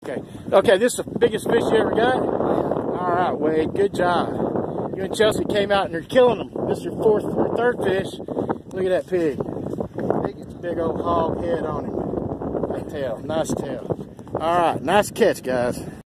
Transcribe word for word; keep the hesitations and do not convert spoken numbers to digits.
Okay. Okay, this is the biggest fish you ever got? All right, Wade, good job. You and Chelsea came out and you're killing them. This is your fourth or third fish. Look at that pig. Big old hog head on him. Nice tail, nice tail. All right, nice catch, guys.